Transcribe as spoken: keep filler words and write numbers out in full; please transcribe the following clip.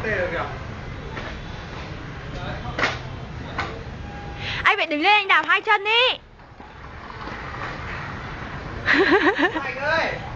tê được kìa. Anh phải đứng lên, anh đạp hai chân đi. Mạnh ơi.